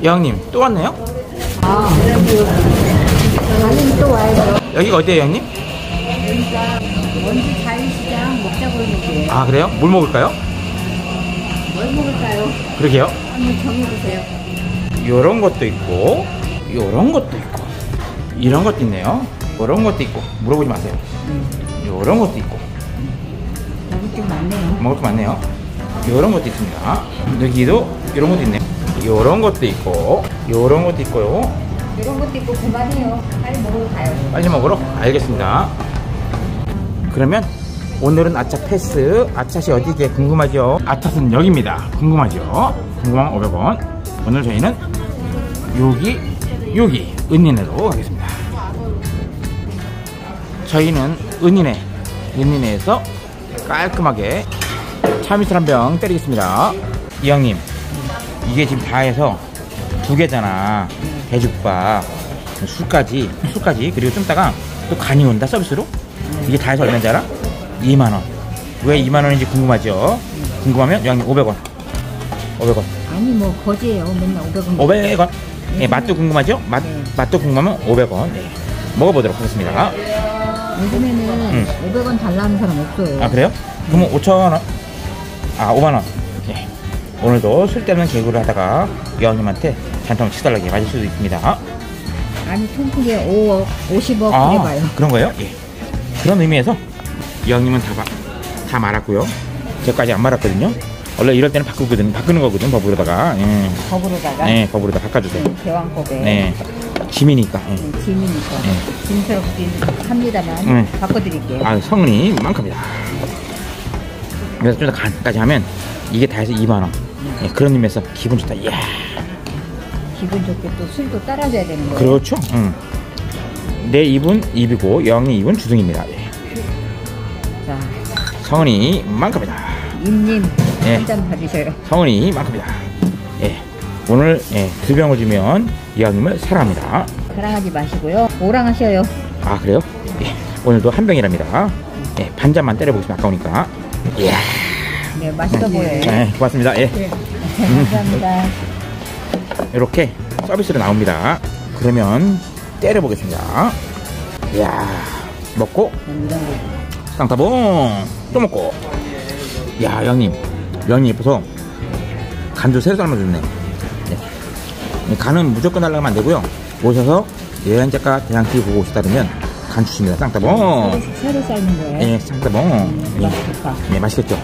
여왕님 또 왔나요? 아, 아니 또 와야죠. 여기가 어디예요, 형님? 여기가 원주 자유시장 먹자고 했는데 아, 그래요? 뭘 먹을까요? 뭘 먹을까요? 그러게요. 한번 정해보세요. 요런 것도 있고, 요런 것도 있고, 이런 것도 있네요. 요런 것도 있고, 물어보지 마세요. 요런 것도 있고, 여기 좀 많네요. 먹을 거 많네요. 요런 것도 있습니다. 여기도 요런 것도 있네요. 요런 것도 있고, 요런 것도 있고요. 이런 것도 있고 그만해요. 빨리 먹으러 가요. 빨리 먹으러? 알겠습니다. 그러면 오늘은 아차 패스. 아차시 어디게 궁금하죠? 아차는 여기입니다. 궁금하죠? 궁금하면 500원. 오늘 저희는 여기 은인회로 가겠습니다. 저희는 은인회에서 깔끔하게 참이슬 한 병 때리겠습니다. 이형님, 이게 지금 다 해서 2개잖아. 돼지국밥, 술까지 그리고 좀 이따가 또 간이 온다 서비스로. 이게 다 해서 얼마인지 알아? 2만원. 왜 2만원인지 궁금하죠? 궁금하면 이형님 500원. 아니 뭐 거지예요. 맨날 500원. 500원. 네, 맛도 궁금하죠? 맛도 궁금하면 500원. 네. 먹어보도록 하겠습니다. 요즘에는 500원 달라는 사람 없어요. 아, 그래요? 그러면 5,000원. 아, 5만원. 네. 오늘도 쓸데없는 개그를 하다가 여왕님한테 잔통 치달라게 맞을 수도 있습니다. 아니 통크게 5억, 50억 아, 그래봐요. 그런 거예요? 예. 그런 의미에서 여왕님은 다 말았고요. 저까지 안 말았거든요. 원래 이럴 때는 바꾸는 거거든, 법으로다가. 예. 법으로다가? 네, 법으로다 바꿔주세요. 대왕법에. 네. 짐이니까. 예. 짐이니까. 네. 짐스럽긴 합니다만 바꿔드릴게요. 아, 성은이 만큼이다. 그래서 좀 더 간까지 하면 이게 다 해서 2만원. 예, 그런 의미에서 기분 좋다. 이야. 기분 좋게 또 술도 따라줘야 되는 거예요. 그렇죠. 내 입은 입이고 여왕님 입은 주둥입니다. 예. 자, 성은이 만큼이다. 임님 예. 한 잔 받으셔요. 성은이 만큼이다. 예. 오늘 2병을 주면 여왕님을 사랑합니다. 사랑하지 마시고요. 오랑하셔요. 아, 그래요? 예. 오늘도 한 병이랍니다. 예. 반잔만 때려보겠습니다. 아까우니까. 이야. 네, 맛있어 보여요. 네, 고맙습니다. 예. 네. 감사합니다. 이렇게 서비스로 나옵니다. 그러면 때려보겠습니다. 이야, 먹고 쌍타봉 또 먹고. 야, 여왕님 예뻐서 간도 새로 삶아줬네. 네. 간은 무조건 하려면 안 되고요. 오셔서 여행작가 대항TV 보고 오시다면 간 주십니다. 쌍타봉. 새로 삶은 거예요? 네, 쌍타봉. 네. 맛있겠다. 네, 맛있겠죠.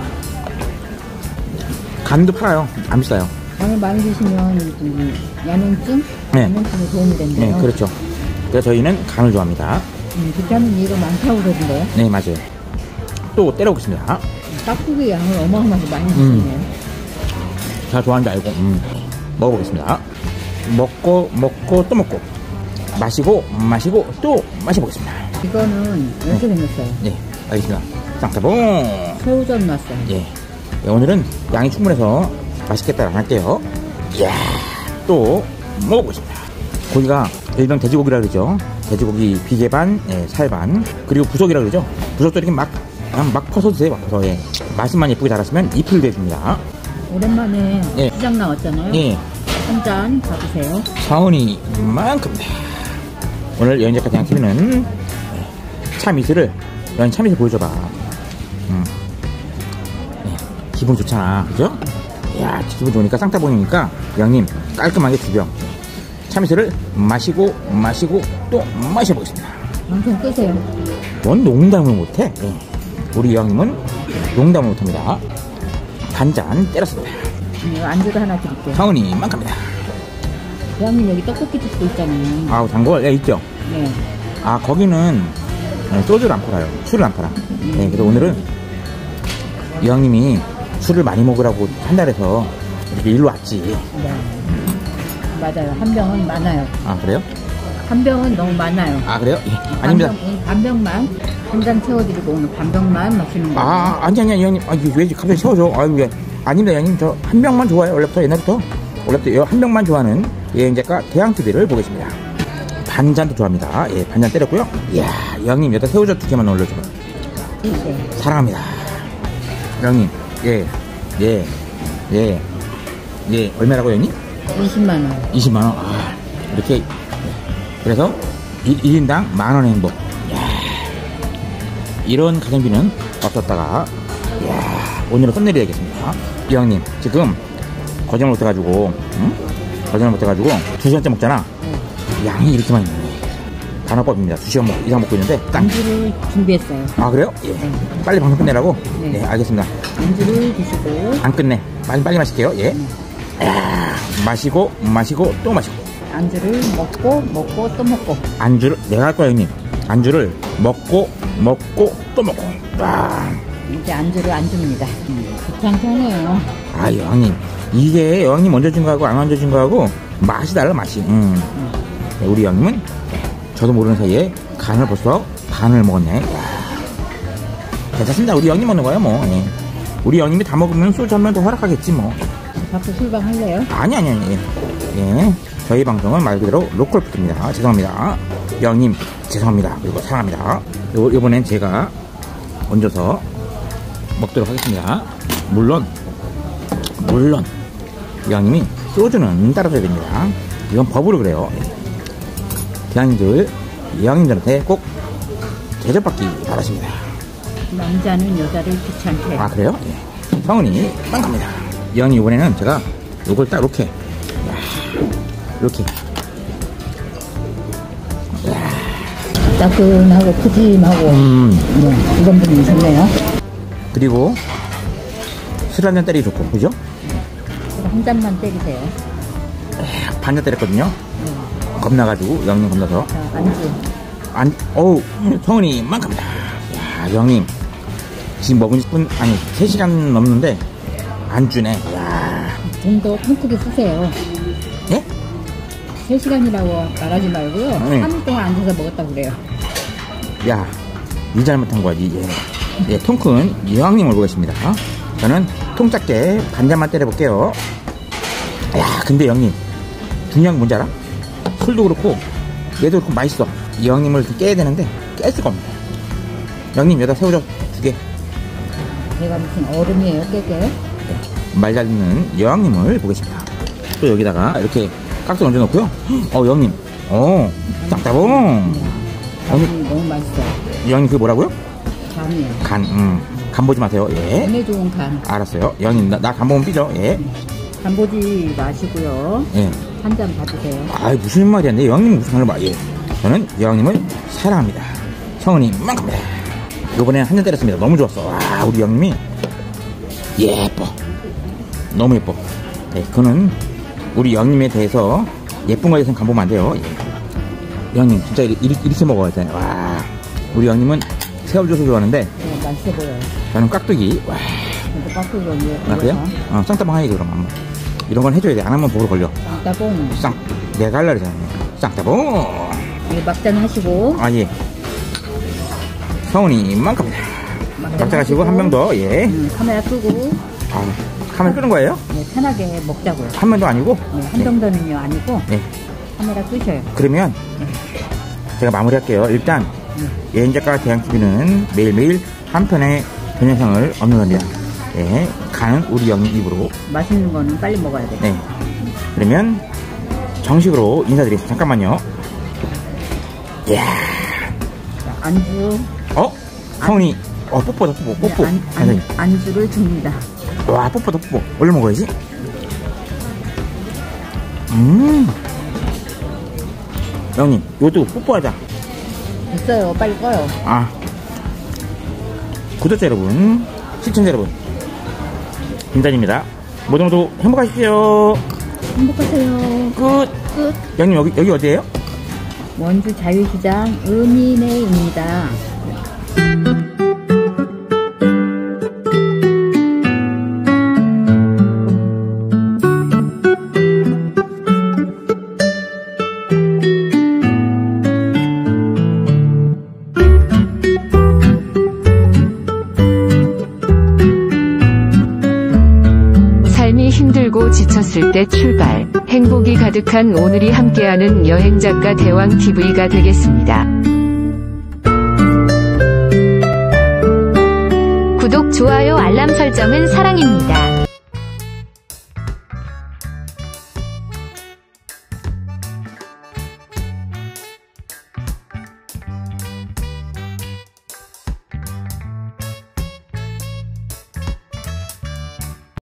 간도 팔아요. 안 비싸요. 간을 많이 드시면 야맹증? 네. 야맹증에 도움이 된대요. 네, 그렇죠. 그래서 저희는 간을 좋아합니다. 비타민 E가 많다고 그러던데요? 네, 맞아요. 또 때려보겠습니다. 깍두기 양을 어마어마하게 많이 드시네요. 제가 좋아하는 줄 알고 먹어보겠습니다. 먹고 또 먹고 마시고 또 마셔보겠습니다. 이거는 이렇게 생겼어요. 네, 알겠습니다. 쌍따봉. 새우젓 넣었어요. 예. 네, 오늘은 양이 충분해서 맛있겠다 안 할게요. 이야, 또 먹어보겠습니다. 고기가 일명 돼지고기라 그러죠. 돼지고기 비계 반, 살 반, 그리고 부속이라 그러죠. 부속도 이렇게 그냥 막 퍼서 드세요. 막 퍼서. 예. 말씀만 예쁘게 잘하시면 이풀 되십니다. 오랜만에 예. 시장 나왔잖아요. 예. 한 잔 받으세요. 사원이 만큼이다. 오늘 여행작가 대항TV는 참이슬을 참이슬 보여줘봐. 네. 기분 좋잖아, 그죠? 이야, 기분 좋으니까 쌍따봉이니까 여왕님 깔끔하게 2병 참이슬을 마시고 또 마셔보겠습니다. 방송 끄세요. 넌 농담을 못해. 예. 우리 여왕님은 농담을 못합니다. 반잔 때렸습니다. 안주도 하나 드릴게요. 사원이 만큼이다. 대왕님 여기 떡볶이 집도 있잖아요. 아우, 단골 있죠. 네. 아, 거기는 소주를 안 팔아요. 술을 안 팔아. 네, 그래서 오늘은 여왕님이 술을 많이 먹으라고 한달에서 이렇게 일로 왔지. 네. 맞아요. 한 병은 많아요. 아, 그래요? 한 병은 너무 많아요. 아, 그래요? 예, 아닙니다. 반 병만 한 잔 채워드리고 오늘 반 병만 마시는 거예요. 아, 아니, 여왕님. 아, 왜 갑자기 채워줘? 아유, 왜. 아닙니다, 여왕님. 저 한 병만 좋아해요. 원래부터, 옛날부터. 원래부터 한 병만 좋아하는 여행작가 대항TV를 보겠습니다. 반잔도 좋아합니다. 예, 반잔 때렸고요. 이야, 여왕님, 여기다 새우젓 2개만 올려줘요. 네. 사랑합니다. 여왕님, 예, 얼마라고, 여왕님? 20만 원. 20만 원. 아, 이렇게. 그래서 1인당 만원의 행복. 이야, 이런 가성비는 없었다가, 이야, 오늘은 끝내려야겠습니다. 이왕님, 지금 거짓말 못해가지고, 응? 거짓말 못해가지고 2시간째 먹잖아. 양이 이렇게 많이 먹네. 단어법입니다. 2시간 이상 먹고 있는데 딱. 안주를 준비했어요. 아, 그래요? 예. 네. 빨리 방송 끝내라고? 네. 네, 알겠습니다. 안주를 드시고 안 끝내. 빨리 마실게요. 예. 이야, 마시고 또 마시고. 안주를 먹고 또 먹고. 안주를 내가 할 거야, 형님. 안주를 먹고 또 먹고. 와. 이제 안주를 안 줍니다. 귀찮잖아요. 아, 형님. 이게 형님 먼저 준 거하고 안 먼저 준 거하고 맛이 달라, 맛이. 네, 우리 형님은 저도 모르는 사이에 간을 벌써 반을 먹었네. 와. 괜찮습니다. 우리 형님 먹는 거야, 뭐. 예. 우리 형님이 다 먹으면 소주 한 번 더 허락하겠지, 뭐. 밖에 술방 할래요? 아니. 예. 예. 저희 방송은 말 그대로 로컬푸드입니다. 죄송합니다. 형님, 죄송합니다. 그리고 사랑합니다. 이번엔 제가 얹어서 먹도록 하겠습니다. 물론 형님이 소주는 따라줘야 됩니다. 이건 법으로 그래요. 형님들한테 꼭 대접받기 바라십니다. 남자는 여자를 귀찮게. 아, 그래요? 예. 성은이 빵갑니다. 형님, 이번에는 제가 이걸 딱 이렇게 따끈하고 푸짐하고. 네, 이런 분이 좋네요. 그리고 술 한잔 때리기 좋고, 그죠? 한 잔만 때리세요. 반잔 때렸거든요. 겁나가지고 형님 겁나서. 자, 안주. 성은이 만갑니다. 야, 형님 지금 먹은 지 3시간 넘는데 안주네. 야. 좀 더 통크게 쓰세요. 예? 3시간이라고 말하지 말고요. 네. 3일 동안 앉아서 먹었다고 그래요. 야, 니 잘못한 거지. 예. 예, 통큰 이왕님을 보겠습니다. 저는 통작게 반잔만 때려볼게요. 야, 근데 형님 중요한 건 뭔지 알아? 술도 그렇고 얘도 그렇고 맛있어. 이왕님을 깨야 되는데 깰 수가 없네. 형님, 여기다 새우젓 2개. 제가 무슨 얼음이에요, 깨게? 말 잘 듣는 여왕님을 보겠습니다. 또 여기다가 이렇게 깍두기 얹어놓고요. 형님, 짝다봉. 간이 너무 맛있어요. 여왕님, 그게 뭐라고요? 간이에요. 간 보지 마세요. 예. 몸에 좋은 간. 알았어요. 여왕님, 나 간 보면 삐져. 예. 간 보지 마시고요. 예. 한 잔 받으세요. 아이, 무슨 말이야. 내 여왕님 무슨 간을 봐. 예. 저는 여왕님을 사랑합니다. 성은이 만갑니다. 요번에 한 잔 때렸습니다. 너무 좋았어. 와, 우리 여왕님이 예뻐. 너무 예뻐. 네, 그거는 우리 여왕님에 대해서 예쁜 거에 대해서는 간 보면 안 돼요. 예. 여왕님, 진짜 이렇게 먹어야 돼. 와, 우리 여왕님은 새우젓을 좋아하는데 네, 맛있어 보여요. 저는 깍두기. 와. 근데 깍두기 언제? 아, 그래요? 쌍따봉 하야지, 그럼. 한번. 이런 건 해줘야 돼. 안 하면 보러 걸려. 쌍따봉. 내가 하려고 그러잖아요. 쌍따봉. 네, 막잔 하시고. 아, 예. 성훈이 만갑니다. 막잔 하시고, 한 명 더, 예. 카메라 끄고. 아, 카메라 끄는 거예요? 네, 편하게 먹자고요. 한 명도 아니고? 네, 한 정도는요, 아니고. 네. 카메라 끄셔요. 그러면, 제가 마무리 할게요. 일단, 여행작가 대양TV는 매일매일 한 편의 동영상을 업로드합니다. 네. 간은 우리 형님 입으로. 맛있는 거는 빨리 먹어야 돼. 네. 그러면, 정식으로 인사드리겠습니다. 잠깐만요. 이야. 자, 안주. 성훈이, 뽀뽀다, 뽀뽀. 네, 안주를 줍니다. 와, 뽀뽀다, 뽀뽀. 얼른 먹어야지. 형님, 이것도 뽀뽀하자. 됐어요. 빨리 꺼요. 아. 구독자 여러분, 시청자 여러분, 김단입니다. 모두 행복하십시오. 행복하세요. 끝. 형님, 여기 어디예요? 원주 자유시장 은인회입니다. 삶이 힘들고 지쳤을 때 출발, 행복이 가득한 오늘이 함께하는 여행작가 대왕TV가 되겠습니다. 구독, 좋아요, 알람 설정은 사랑입니다.